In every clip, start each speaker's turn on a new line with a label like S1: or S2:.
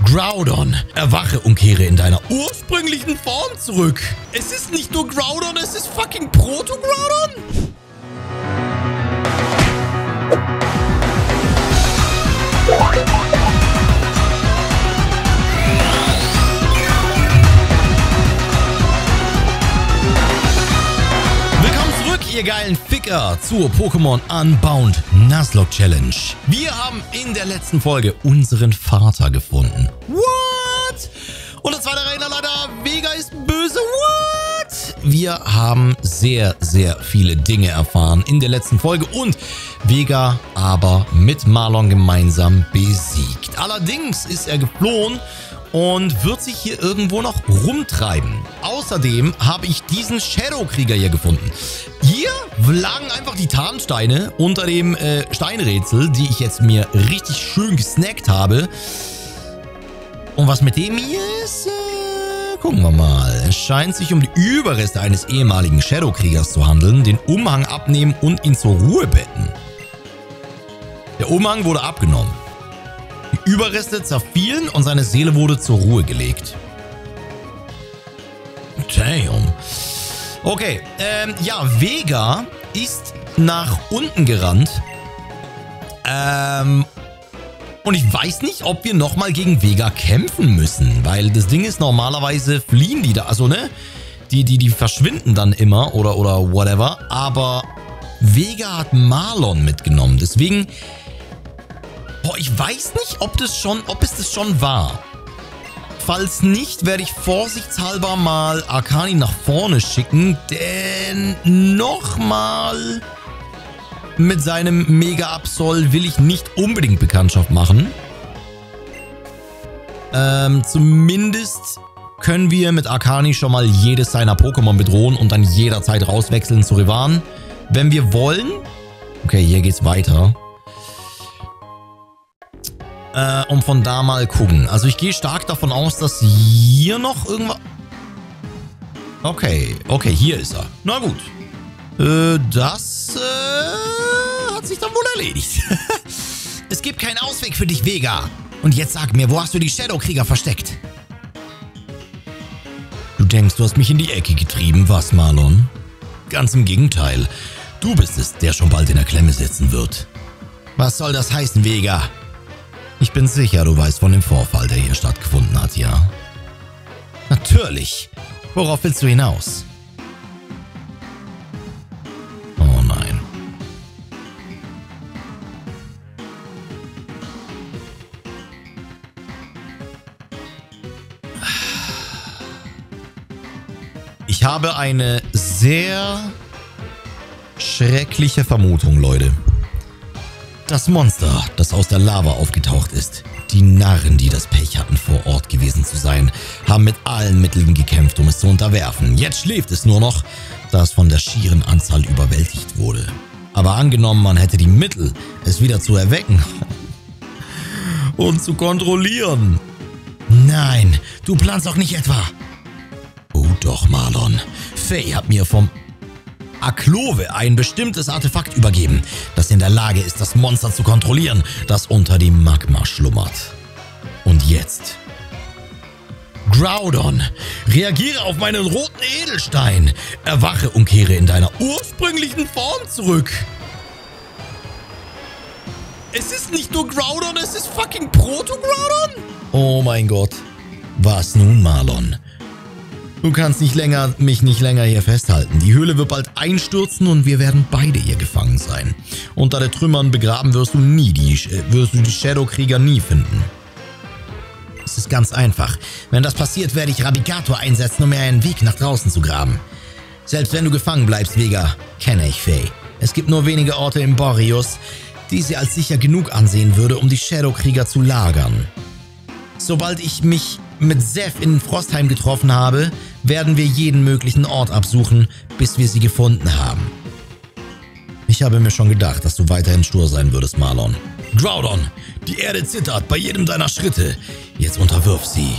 S1: Groudon, erwache und kehre in deiner ursprünglichen Form zurück. Es ist nicht nur Groudon, es ist fucking Proto-Groudon. Ihr geilen Ficker zur Pokémon Unbound Nuzlocke Challenge. Wir haben in der letzten Folge unseren Vater gefunden. What? Und der zweite Rednerleiter, Vega ist böse. What? Wir haben sehr, sehr viele Dinge erfahren in der letzten Folge und Vega aber mit Marlon gemeinsam besiegt. Allerdings ist er geflohen und wird sich hier irgendwo noch rumtreiben. Außerdem habe ich diesen Shadow-Krieger hier gefunden. Hier lagen einfach die Tarnsteine unter dem Steinrätsel, die ich jetzt mir richtig schön gesnackt habe. Und was mit dem hier ist, gucken wir mal. Es scheint sich um die Überreste eines ehemaligen Shadow-Kriegers zu handeln. Den Umhang abnehmen und ihn zur Ruhe betten. Der Umhang wurde abgenommen. Die Überreste zerfielen und seine Seele wurde zur Ruhe gelegt. Damn. Okay, ja, Vega ist nach unten gerannt. Und ich weiß nicht, ob wir nochmal gegen Vega kämpfen müssen. Weil das Ding ist, normalerweise fliehen die da. Also, ne? Die verschwinden dann immer oder whatever. Aber Vega hat Marlon mitgenommen. Deswegen... Boah, ich weiß nicht, ob es das schon war. Falls nicht, werde ich vorsichtshalber mal Arcani nach vorne schicken, denn nochmal mit seinem Mega-Absol will ich nicht unbedingt Bekanntschaft machen. Zumindest können wir mit Arcani schon mal jedes seiner Pokémon bedrohen und dann jederzeit rauswechseln zu Rivan, wenn wir wollen. Okay, hier geht's weiter. Und von da mal gucken. Also ich gehe stark davon aus, dass hier noch irgendwas... Okay, hier ist er. Na gut. Das hat sich dann wohl erledigt. Es gibt keinen Ausweg für dich, Vega. Und jetzt sag mir, wo hast du die Shadow-Krieger versteckt? Du denkst, du hast mich in die Ecke getrieben, was, Marlon? Ganz im Gegenteil. Du bist es, der schon bald in der Klemme sitzen wird. Was soll das heißen, Vega? Ich bin sicher, du weißt von dem Vorfall, der hier stattgefunden hat, ja? Natürlich. Worauf willst du hinaus? Oh nein. Ich habe eine sehr schreckliche Vermutung, Leute. Das Monster, das aus der Lava aufgetaucht ist, die Narren, die das Pech hatten, vor Ort gewesen zu sein, haben mit allen Mitteln gekämpft, um es zu unterwerfen. Jetzt schläft es nur noch, da es von der schieren Anzahl überwältigt wurde. Aber angenommen, man hätte die Mittel, es wieder zu erwecken und zu kontrollieren. Nein, du planst doch nicht etwa. Oh doch, Marlon. Faye hat mir vom Aklove ein bestimmtes Artefakt übergeben, das in der Lage ist, das Monster zu kontrollieren, das unter dem Magma schlummert. Und jetzt... Groudon, reagiere auf meinen roten Edelstein. Erwache und kehre in deiner ursprünglichen Form zurück. Es ist nicht nur Groudon, es ist fucking Proto-Groudon. Oh mein Gott. Was nun, Marlon? Du kannst mich nicht länger hier festhalten. Die Höhle wird bald einstürzen und wir werden beide hier gefangen sein. Unter den Trümmern begraben wirst du die Shadow-Krieger nie finden. Es ist ganz einfach. Wenn das passiert, werde ich Rabigator einsetzen, um mir einen Weg nach draußen zu graben. Selbst wenn du gefangen bleibst, Vega, kenne ich Faye. Es gibt nur wenige Orte im Boreas, die sie als sicher genug ansehen würde, um die Shadow-Krieger zu lagern. Sobald ich mich mit Seth in Frostheim getroffen habe, werden wir jeden möglichen Ort absuchen, bis wir sie gefunden haben. Ich habe mir schon gedacht, dass du weiterhin stur sein würdest, Marlon. Groudon, die Erde zittert bei jedem deiner Schritte. Jetzt unterwirf sie.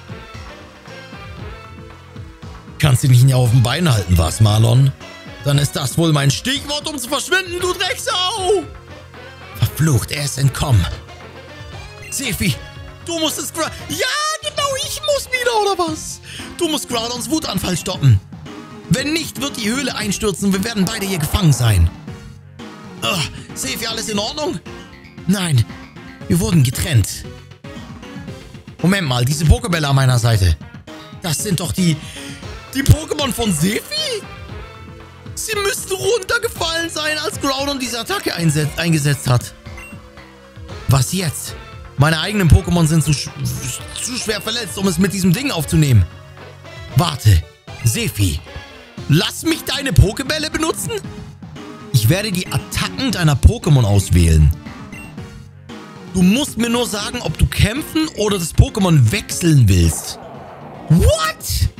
S1: Kannst du dich nicht auf dem Bein halten, was, Marlon? Dann ist das wohl mein Stichwort, um zu verschwinden, du Drecksau! Verflucht, er ist entkommen. Sephi, Du musst es... Ja, genau, ich muss wieder, oder was? Du musst Groudons Wutanfall stoppen. Wenn nicht, wird die Höhle einstürzen und wir werden beide hier gefangen sein. Sefi, alles in Ordnung? Nein, wir wurden getrennt. Moment mal, diese Pokébälle an meiner Seite. Das sind doch die Pokémon von Sefi? Sie müssten runtergefallen sein, als Groudon diese Attacke eingesetzt hat. Was jetzt? Meine eigenen Pokémon sind zu schwer verletzt, um es mit diesem Ding aufzunehmen. Warte, Sefi, lass mich deine Pokébälle benutzen? Ich werde die Attacken deiner Pokémon auswählen. Du musst mir nur sagen, ob du kämpfen oder das Pokémon wechseln willst. What?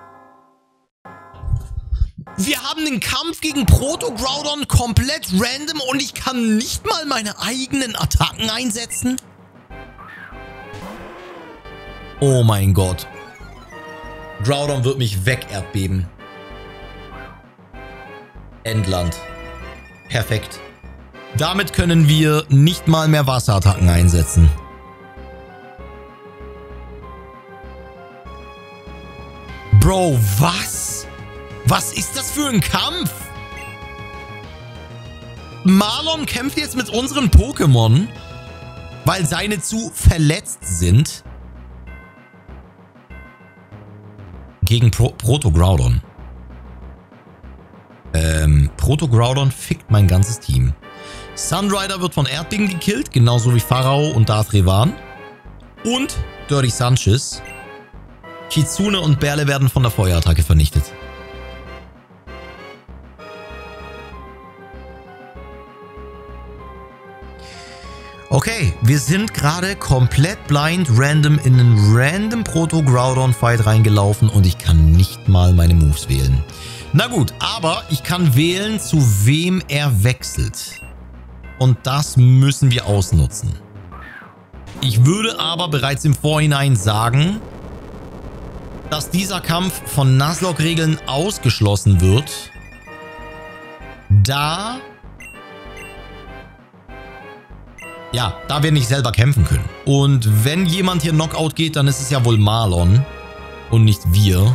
S1: Wir haben den Kampf gegen Proto-Groudon komplett random und ich kann nicht mal meine eigenen Attacken einsetzen? Oh mein Gott. Groudon wird mich wegerdbeben. Endland. Perfekt. Damit können wir nicht mal mehr Wasserattacken einsetzen. Bro, was? Was ist das für ein Kampf? Marlon kämpft jetzt mit unseren Pokémon, weil seine zu verletzt sind. Gegen Proto-Groudon. Proto-Groudon fickt mein ganzes Team. Sunrider wird von Erdbeben gekillt, genauso wie Pharao und Darth Revan. Und Dirty Sanchez. Kitsune und Berle werden von der Feuerattacke vernichtet. Okay, wir sind gerade komplett blind random in einen random Proto-Groudon-Fight reingelaufen und ich kann nicht mal meine Moves wählen. Na gut, aber ich kann wählen, zu wem er wechselt. Und das müssen wir ausnutzen. Ich würde aber bereits im Vorhinein sagen, dass dieser Kampf von Nuzlocke-Regeln ausgeschlossen wird, da wir nicht selber kämpfen können. Und wenn jemand hier Knockout geht, dann ist es ja wohl Marlon und nicht wir.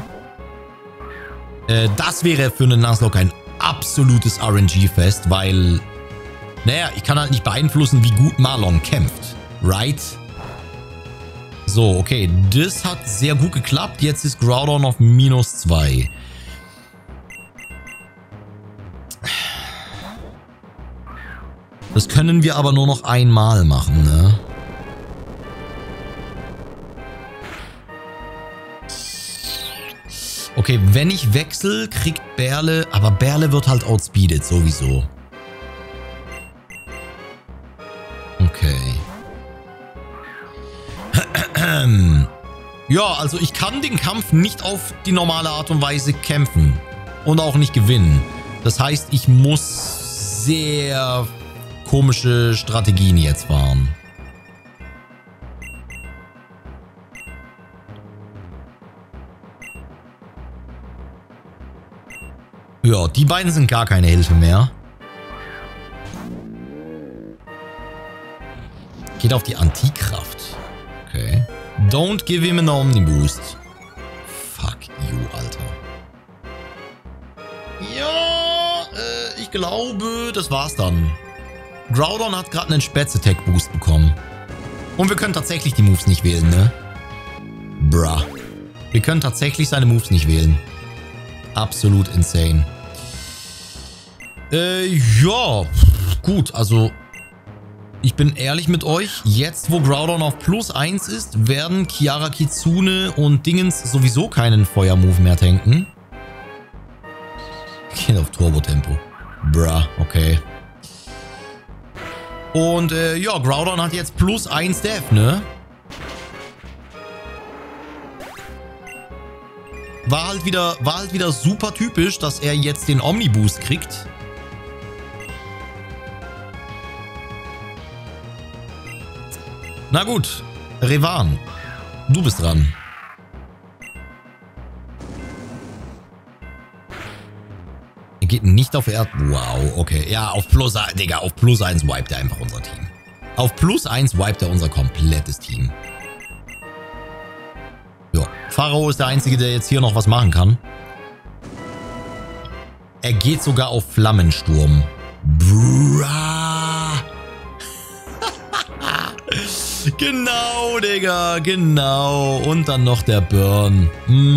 S1: Das wäre für einen Nuzlocke ein absolutes RNG-Fest, weil, naja, ich kann halt nicht beeinflussen, wie gut Marlon kämpft. Right? So, okay, das hat sehr gut geklappt. Jetzt ist Groudon auf -2. Das können wir aber nur noch einmal machen, ne? Okay, wenn ich wechsle, kriegt Berle... Aber Berle wird halt outspeeded, sowieso. Okay. Ja, also ich kann den Kampf nicht auf die normale Art und Weise kämpfen. Und auch nicht gewinnen. Das heißt, ich muss sehr komische Strategien jetzt fahren. Ja, die beiden sind gar keine Hilfe mehr. Geht auf die Antikraft. Okay. Don't give him an Omniboost. Fuck you, Alter. Ja, ich glaube, das war's dann. Groudon hat gerade einen Spätz-Attack-Boost bekommen. Und wir können tatsächlich die Moves nicht wählen, ne? Bruh. Wir können tatsächlich seine Moves nicht wählen. Absolut insane. Ja. Gut, also... Ich bin ehrlich mit euch. Jetzt, wo Groudon auf +1 ist, werden Chiara, Kitsune und Dingens sowieso keinen Feuermove mehr tanken. Geht auf Turbo-Tempo. Bruh, okay. Und ja, Groudon hat jetzt +1 Def, ne? War halt wieder super typisch, dass er jetzt den Omniboost kriegt. Na gut, Revan, du bist dran. Er geht nicht auf Erd... Wow, okay. Ja, auf +1, Digga, auf +1 wiped er einfach unser Team. Auf +1 wiped er unser komplettes Team. Pharao ist der Einzige, der jetzt hier noch was machen kann. Er geht sogar auf Flammensturm. Bra. Genau, Digga, genau. Und dann noch der Burn.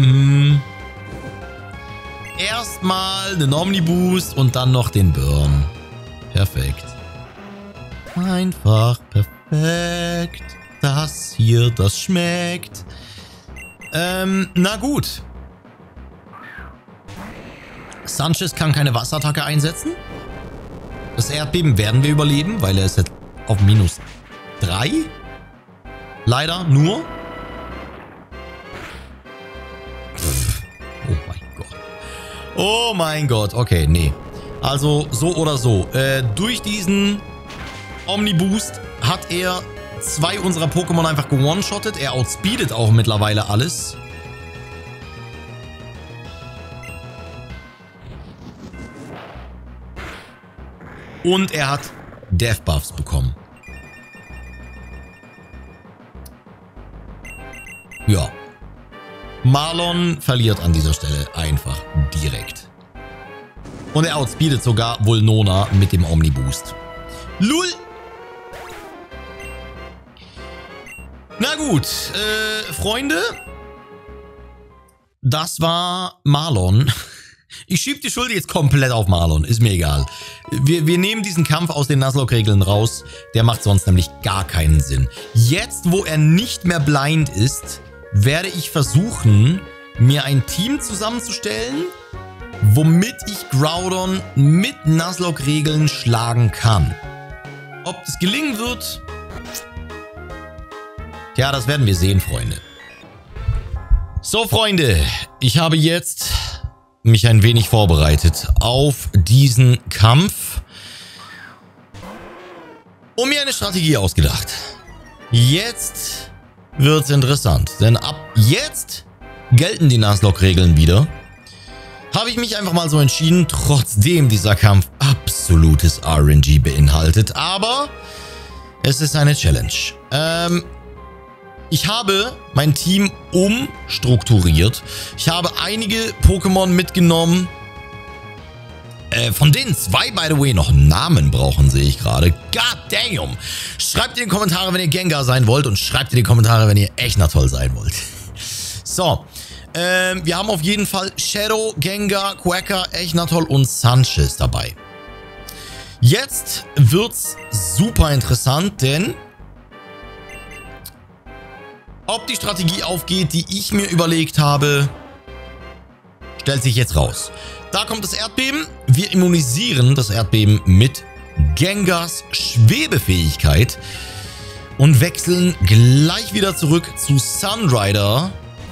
S1: Erstmal den Omniboost und dann noch den Burn. Perfekt. Einfach perfekt. Das hier, das schmeckt. Na gut. Sanchez kann keine Wasserattacke einsetzen. Das Erdbeben werden wir überleben, weil er ist jetzt auf -3. Leider nur. Oh mein Gott. Oh mein Gott. Okay, nee. Also so oder so. Durch diesen Omniboost hat er 2 unserer Pokémon einfach gewone-shottet. Er outspeedet auch mittlerweile alles. Und er hat Death Buffs bekommen. Ja. Marlon verliert an dieser Stelle einfach direkt. Und er outspeedet sogar Vulnona mit dem Omniboost. Lul! Na gut, Freunde. Das war Marlon. Ich schieb die Schuld jetzt komplett auf Marlon. Ist mir egal. Wir nehmen diesen Kampf aus den Nuzlocke-Regeln raus. Der macht sonst nämlich gar keinen Sinn. Jetzt, wo er nicht mehr blind ist, werde ich versuchen, mir ein Team zusammenzustellen, womit ich Groudon mit Nuzlocke-Regeln schlagen kann. Ob das gelingen wird? Ja, das werden wir sehen, Freunde. So, Freunde. Ich habe jetzt mich ein wenig vorbereitet auf diesen Kampf und mir eine Strategie ausgedacht. Jetzt wird's interessant, denn ab jetzt gelten die Nuzlocke-Regeln wieder. Habe ich mich einfach mal so entschieden, trotzdem dieser Kampf absolutes RNG beinhaltet, aber es ist eine Challenge. Ich habe mein Team umstrukturiert. Ich habe einige Pokémon mitgenommen, von denen 2, by the way, noch Namen brauchen, sehe ich gerade. God damn! Schreibt in die Kommentare, wenn ihr Gengar sein wollt, und schreibt in die Kommentare, wenn ihr Echnatoll sein wollt. So, wir haben auf jeden Fall Shadow, Gengar, Quacker, Echnatoll und Sanchez dabei. Jetzt wird's super interessant, denn ob die Strategie aufgeht, die ich mir überlegt habe, stellt sich jetzt raus. Da kommt das Erdbeben. Wir immunisieren das Erdbeben mit Gengars Schwebefähigkeit und wechseln gleich wieder zurück zu Sunrider,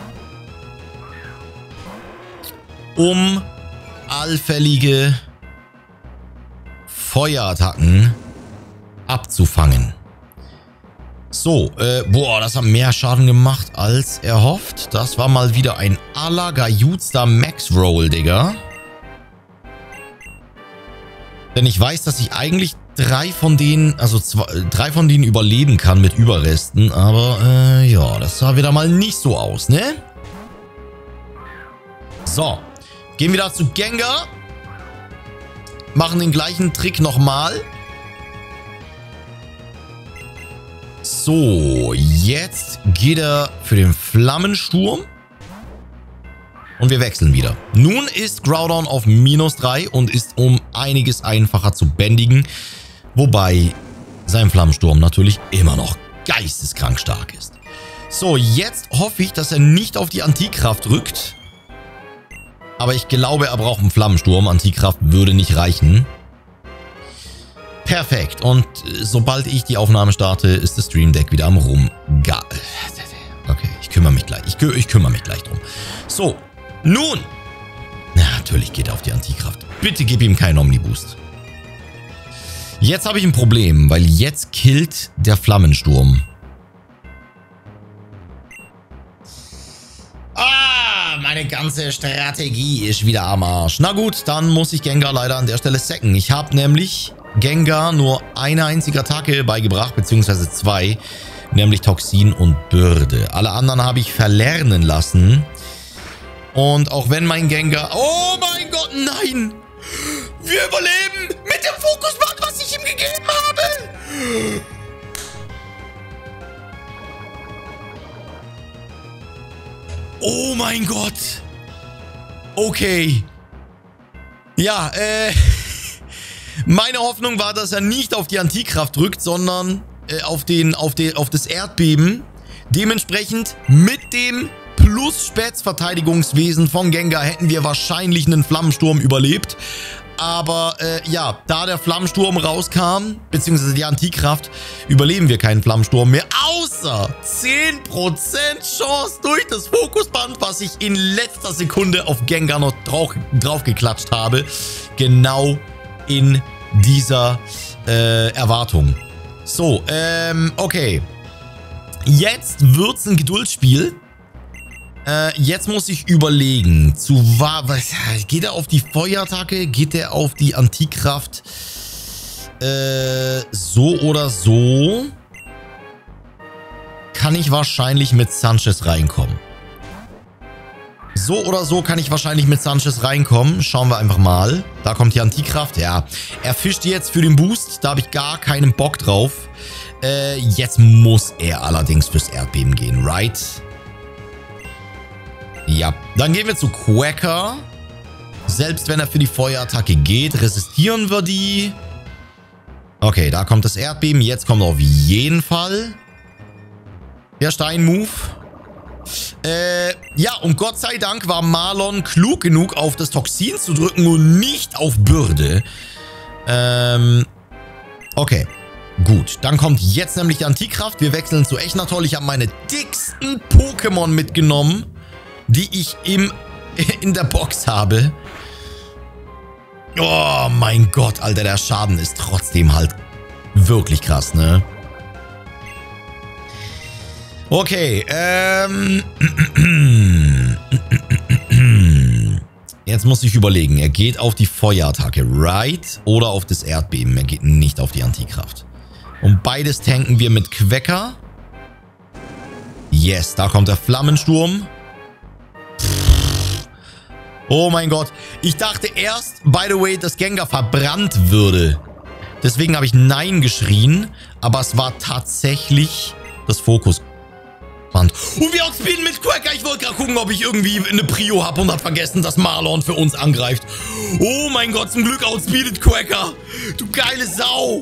S1: um allfällige Feuerattacken abzufangen. So, boah, das hat mehr Schaden gemacht als erhofft. Das war mal wieder ein Allergajutster Max Roll, Digga. Denn ich weiß, dass ich eigentlich 3 von denen überleben kann mit Überresten. Aber, ja, das sah wieder mal nicht so aus, ne? So, gehen wir da zu Gengar. Machen den gleichen Trick nochmal. So, jetzt geht er für den Flammensturm. Und wir wechseln wieder. Nun ist Groudon auf -3 und ist um einiges einfacher zu bändigen. Wobei sein Flammensturm natürlich immer noch geisteskrank stark ist. So, jetzt hoffe ich, dass er nicht auf die Antikraft rückt. Aber ich glaube, er braucht einen Flammensturm. Antikraft würde nicht reichen. Perfekt. Und sobald ich die Aufnahme starte, ist das Stream Deck wieder am Rum. Okay, ich kümmere mich gleich. Ich kümmere mich gleich drum. So, nun. Na, natürlich geht er auf die Antikraft. Bitte gib ihm keinen Omniboost. Jetzt habe ich ein Problem, weil jetzt killt der Flammensturm. Meine ganze Strategie ist wieder am Arsch. Na gut, dann muss ich Gengar leider an der Stelle sacken. Ich habe nämlich Gengar nur eine einzige Attacke beigebracht, beziehungsweise 2. nämlich Toxin und Bürde. Alle anderen habe ich verlernen lassen. Und auch wenn mein Gengar... Oh mein Gott, nein! Wir überleben mit dem Fokusband, was ich ihm gegeben habe! Oh mein Gott! Okay. Ja, meine Hoffnung war, dass er nicht auf die Antikraft drückt, sondern auf das Erdbeben. Dementsprechend mit dem plus Spätsverteidigungswesen von Gengar hätten wir wahrscheinlich einen Flammensturm überlebt. Aber ja, da der Flammensturm rauskam, beziehungsweise die Antikraft, überleben wir keinen Flammensturm mehr. Außer 10% Chance durch das Fokusband, was ich in letzter Sekunde auf Gengar noch draufgeklatscht habe. Genau in dieser Erwartung. So, okay. Jetzt wird's ein Geduldsspiel. Jetzt muss ich überlegen, geht er auf die Feuerattacke, geht er auf die Antikraft, so oder so, kann ich wahrscheinlich mit Sanchez reinkommen. So oder so kann ich wahrscheinlich mit Sanchez reinkommen, schauen wir einfach mal. Da kommt die Antikraft, ja, er fischt jetzt für den Boost, da habe ich gar keinen Bock drauf. Jetzt muss er allerdings fürs Erdbeben gehen, right? Ja, dann gehen wir zu Quacker. Selbst wenn er für die Feuerattacke geht, resistieren wir die. Okay, da kommt das Erdbeben. Jetzt kommt auf jeden Fall der Stein-Move. Ja, und Gott sei Dank war Marlon klug genug, auf das Toxin zu drücken und nicht auf Bürde. Okay, gut. Dann kommt jetzt nämlich die Antikraft. Wir wechseln zu Echnatoll. Ich habe meine dicksten Pokémon mitgenommen, die ich in der Box habe. Oh mein Gott, Alter, der Schaden ist trotzdem halt wirklich krass, ne? Okay, jetzt muss ich überlegen. Er geht auf die Feuerattacke, right? Oder auf das Erdbeben. Er geht nicht auf die Antikraft. Und beides tanken wir mit Quacker. Yes, da kommt der Flammensturm. Oh mein Gott. Ich dachte erst, by the way, dass Gengar verbrannt würde. Deswegen habe ich Nein geschrien. Aber es war tatsächlich das Fokusband. Und wir outspeeden mit Quacker. Ich wollte gerade gucken, ob ich irgendwie eine Prio habe und habe vergessen, dass Marlon für uns angreift. Oh mein Gott, zum Glück outspeedet Quacker. Du geile Sau.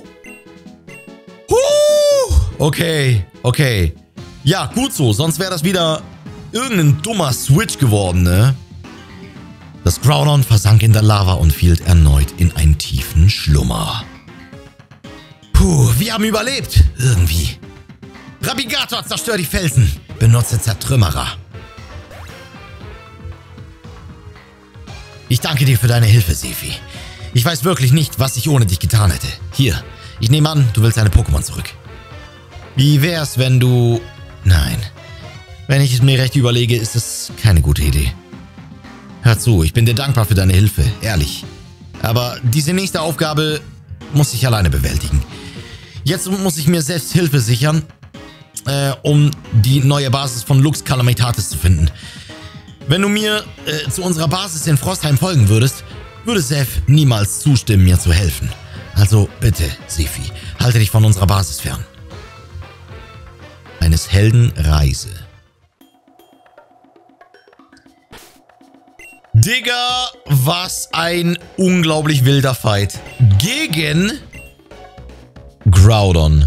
S1: Okay, okay. Ja, gut so. Sonst wäre das wieder irgendein dummer Switch geworden, ne? Das Groudon versank in der Lava und fiel erneut in einen tiefen Schlummer. Puh, wir haben überlebt. Irgendwie. Rapigator, zerstör die Felsen. Benutze Zertrümmerer. Ich danke dir für deine Hilfe, Sefi. Ich weiß wirklich nicht, was ich ohne dich getan hätte. Hier, ich nehme an, du willst deine Pokémon zurück. Wie wär's, wenn du... Nein. Wenn ich es mir recht überlege, ist es keine gute Idee. Hör zu, ich bin dir dankbar für deine Hilfe, ehrlich. Aber diese nächste Aufgabe muss ich alleine bewältigen. Jetzt muss ich mir selbst Hilfe sichern, um die neue Basis von Lux Calamitatis zu finden. Wenn du mir zu unserer Basis in Frostheim folgen würdest, würde Seth niemals zustimmen, mir zu helfen. Also bitte, Sefi, halte dich von unserer Basis fern. Eines Helden Reise. Digga, was ein unglaublich wilder Fight. Gegen Groudon.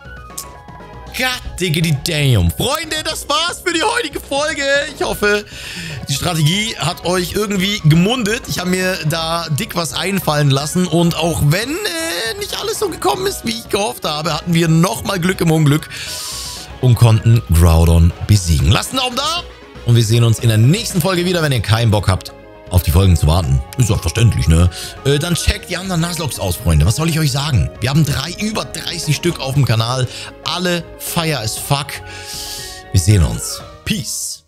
S1: God diggity damn. Freunde, das war's für die heutige Folge. Ich hoffe, die Strategie hat euch irgendwie gemundet. Ich habe mir da dick was einfallen lassen. Und auch wenn nicht alles so gekommen ist, wie ich gehofft habe, hatten wir nochmal Glück im Unglück und konnten Groudon besiegen. Lasst einen Daumen da und wir sehen uns in der nächsten Folge wieder, wenn ihr keinen Bock habt, auf die Folgen zu warten. Ist doch verständlich, ne? Dann checkt die anderen Nuzlockes aus, Freunde. Was soll ich euch sagen? Wir haben über 30 Stück auf dem Kanal. Alle fire as fuck. Wir sehen uns. Peace.